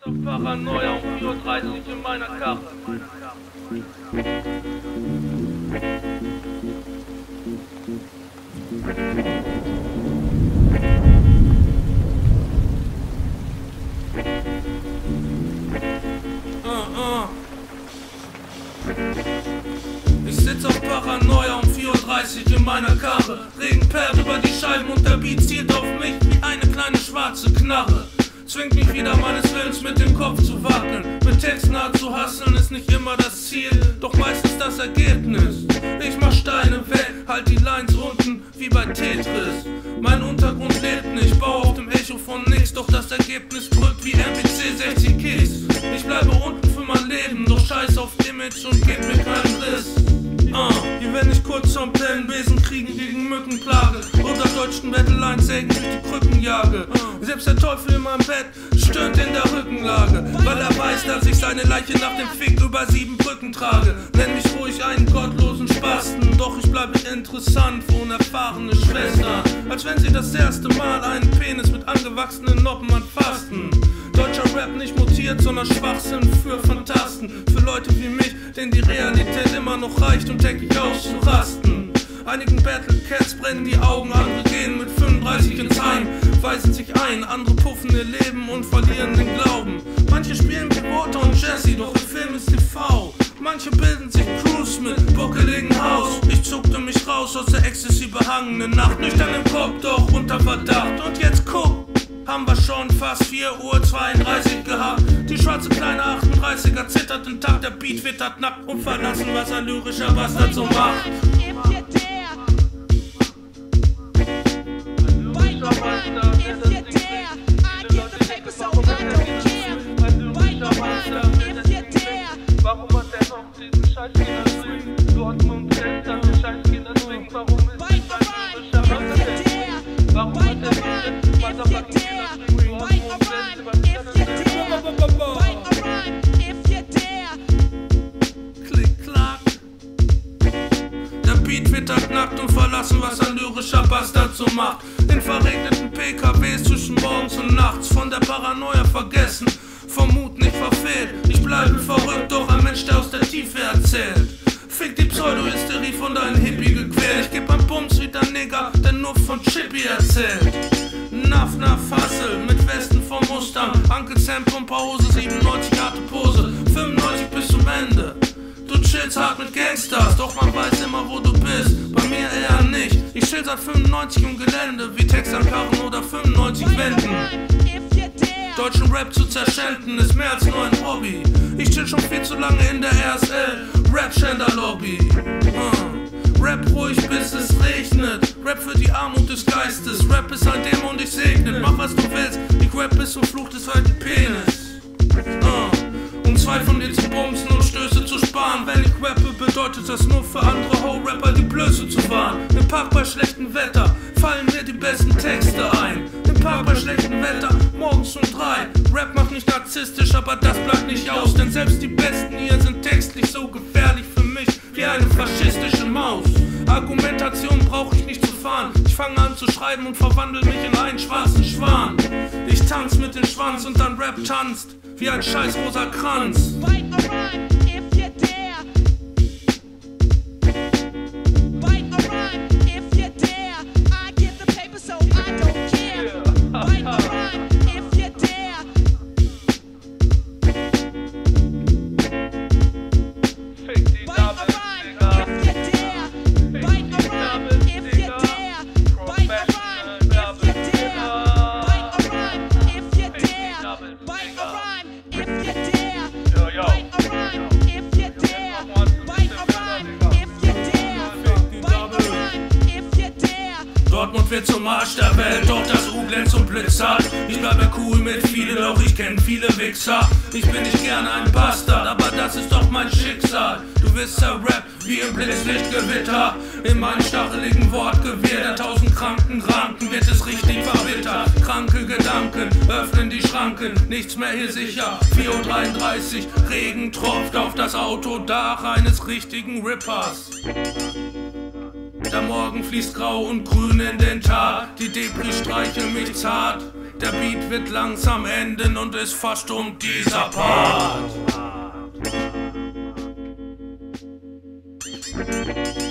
Auf Paranoia um 4:30 Uhr in meiner Karre. Ich sitz auf Paranoia um 4:30 Uhr in meiner Karre. Regen perlt über die Scheiben und der Beat zielt auf mich wie eine kleine schwarze Knarre. Zwingt mich wieder meines Willens mit dem Kopf zu wackeln. Mit Texten hart zu hasseln ist nicht immer das Ziel, doch meistens das Ergebnis. Ich mach Steine weg, halt die Lines unten wie bei Tetris. Mein Untergrund lebt nicht, baue auf dem Echo von nix, doch das Ergebnis drückt wie MPC 60 Kicks. Ich bleibe unten für mein Leben, doch scheiß auf Image und geb mir keinen Riss. Wie wenn ich kurz zum Pellenbesen kriegen gegen Mückenplage oder deutschen Battlelines sägen durch die Krücken jage. Selbst der Teufel in meinem Bett stöhnt in der Rückenlage, weil er weiß, dass ich seine Leiche nach dem Fick über 7 Brücken trage. Nenn mich ruhig einen gottlosen Spasten, doch ich bleibe interessant für unerfahrene Schwestern, als wenn sie das erste Mal einen Penis mit angewachsenen Noppen anfassten. Deutscher Rap nicht mutiert, sondern Schwachsinn für Phantasten. Für Leute wie mich, denen die Realität immer noch reicht, um täglich auszurasten. Einigen Battle Cats brennen die Augen, andere gehen mit 35 ins Heim, weisen sich ein, andere puffen ihr Leben und verlieren den Glauben. Manche spielen wie Walter und Jesse, doch im Film ist TV. Manche bilden sich Crews mit buckeligen Haus. Ich zuckte mich raus aus der Ecstasy behangenen Nacht, nüchtern im Kopf, doch unter Verdacht. Und jetzt guck, haben wir schon fast 4:32 Uhr gehabt. Die schwarze kleine 38er zittert den Tag, der Beat wittert nackt und verlassen, was ein lyrischer Bastard so macht. Warum hat der noch diesen Scheißkinder zwingen? Dortmund hält an den Scheißkinder zwingen. Warum ist das ein lyrischer Bastard? Warum hat der diese Motherfucking Kinder zwingen? Klick, klack. Der Beat wittert nackt und verlassen, was ein lyrischer Bastard so macht. In verregneten PKWs zwischen morgens und nachts, von der Paranoia vergessen, vom Mut nicht verfehlt. Ich bleibe verrückt, doch ein Mensch, der aus der Tiefe erzählt. Fick die Pseudo-Hysterie von deinem Hippie gequält. Ich geb ein Bums wie der Nigger, der nur von Chippy erzählt. Naff, Hassel, mit Westen vom Mustang, Uncle Sam, Pumperhose, 97 harte Pose, 95 bis zum Ende. Du chillst hart mit Gangsters, doch man weiß immer, wo du bist. Bei mir eher nicht. Ich chill seit 95 im Gelände, wie Text an Karren oder 95 Wänden. Deutschen Rap zu zerschänden ist mehr als nur ein Hobby. Ich chill schon viel zu lange in der RSL, Rap-Schänder-Lobby. Rap ruhig bis es regnet, Rap für die Armut des Geistes. Rap ist ein Dämon, dich segnet, mach was du willst. Ich rap bis zum Fluch des alten Penis. Um 2 von dir zu bumsen und Stöße zu sparen. Wenn ich rappe, bedeutet das nur für andere Ho-Rapper die Blöße zu wahren. Im Park bei schlechtem Wetter fallen mir die besten Texte ein. Im Park bei schlechtem Wetter, morgens um 3. Rap macht nicht narzisstisch, aber das bleibt nicht aus. Denn selbst die Besten hier sind textlich so gefährlich für mich wie eine faschistische Maus. Argumentation brauche ich nicht zu fahren. Ich fange an zu schreiben und verwandle mich in einen schwarzen Schwan. Ich tanz mit dem Schwanz und dann Rap tanzt wie ein scheiß rosa Kranz. Dortmund wird zum Arsch der Welt, doch das U glänzt und blitzert. Ich bleibe cool mit vielen, doch ich kenn viele Wichser. Ich bin nicht gerne ein Bastard, aber das ist doch mein Schicksal. Du wirst zerrappt wie im Blitzlichtgewitter. In meinem stacheligen Wortgewirr der 1000 kranken Ranken wird es richtig verwittert. Kranke Gedanken öffnen die Schranken, nichts mehr hier sicher. 4:33 Uhr, Regen tropft auf das Autodach eines richtigen Rippers. Der Morgen fließt grau und grün in den Tag, die Depri streichen mich zart. Der Beat wird langsam enden und ist fast um dieser Part.